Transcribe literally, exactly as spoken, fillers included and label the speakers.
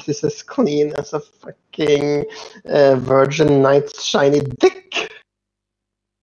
Speaker 1: is as clean as a fucking uh, Virgin Knight's shiny dick.